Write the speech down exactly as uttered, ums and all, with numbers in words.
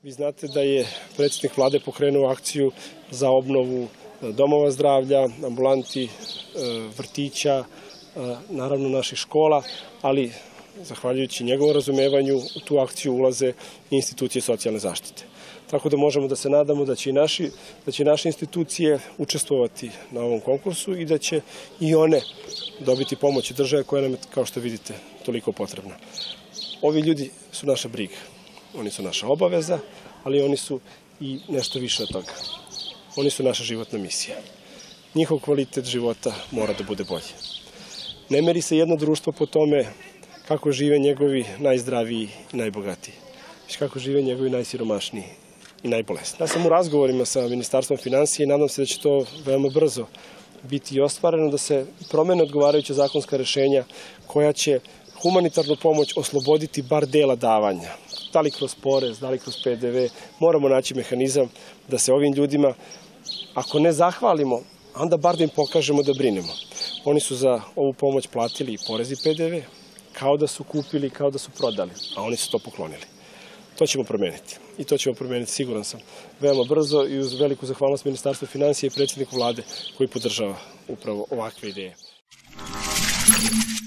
Vi znate da je predsjednik vlade pokrenuo akciju za obnovu domova zdravlja, ambulanti, vrtića, naravno naših škola, ali zahvaljujući njegovom razumevanju u tu akciju ulaze i institucije socijalne zaštite. Tako da možemo da se nadamo da će i naši, da će naše institucije učestvovati na ovom konkursu i da će i one dobiti pomoć države koja nam je, kao što vidite, toliko potrebna. Ovi ljudi su naša briga, oni su naša obaveza, ali oni su i nešto više od toga. Oni su naša životna misija. Njihov kvalitet života mora da bude bolji. Ne meri se jedno društvo po tome kako žive njegovi najzdraviji i najbogatiji, već kako žive njegovi najsiromašniji i najbolesniji. Ja sam u razgovorima sa Ministarstvom finansija i nadam se da će to veoma brzo biti i ostvareno, da se promene odgovarajuća zakonska rešenja koja će humanitarnu pomoć osloboditi bar dela davanja. Da li kroz porez, da li kroz P D V, moramo naći mehanizam da se ovim ljudima, ako ne zahvalimo, onda bar da im pokažemo da brinemo. Oni su za ovu pomoć platili i porez i P D V, kao da su kupili, kao da su prodali, a oni su to poklonili. To ćemo promeniti. I to ćemo promeniti, siguran sam, veoma brzo i uz veliku zahvalnost Ministarstvu finansija i predsjedniku vlade koji podržava upravo ovakve ideje.